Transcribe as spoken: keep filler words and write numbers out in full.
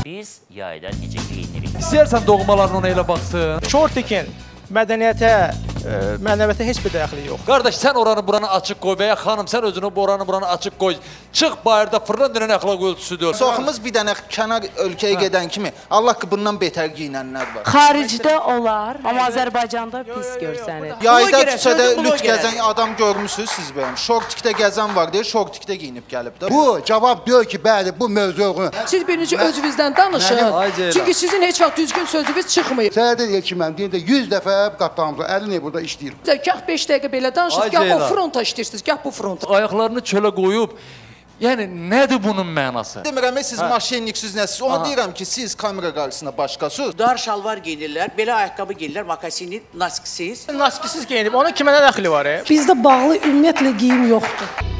Biz yayda necə geyinirik? İstəyərsən doğmaların ona elə baxsın. Şortikin mədəniyyətə, ə, mənəviyyata heç bir dəxli yox. Qardaş, sən oranı buranı açıq qoy və ya xanım, sən özünü oranı buranı açıq qoy. Çıx bayırda fırlan dönən əxlaq ölçüsüdür. Soxumuz bir dənə kənar ölkəyə gedən kimi Allah ki bundan betər giyinənlər var. Xaricdə olar, amma Azərbaycanda pis görsənir. Yayda küçədə lüt gəzən adam görmüsünüz siz bəyəm. Şortikdə gəzən var deyə şortikdə giyinib gəlib də. Bu cavab diyor ki, bəli, bu mövzuğun. Siz birinci özünüzdən danışın. Çünki sizin heç vaxt düzgün sözünüz çıxmayıb. Səhərdə deyək ki, mən deyəndə yüz dəfə qaptanımıza əlin ev burada işləyir. Gah beş dəqiqə belə danışırsınız, gah o fronta işləyirsiniz, gah bu fronta. Ayaqlarını çölə qoyub, yəni nədir bunun mənası? Demirəm, siz maşenniksiz nəsiz. Onu deyirəm ki, siz kamera qarşısında başqasınız. Dar şalvar giyinirlər, belə ayaqqabı giyinirlər, makasini, naskisiz. Naskisiz geyinib, onun kimə nə dəxli var? Bizdə bağlı ümumiyyətlə geyim yoxdur.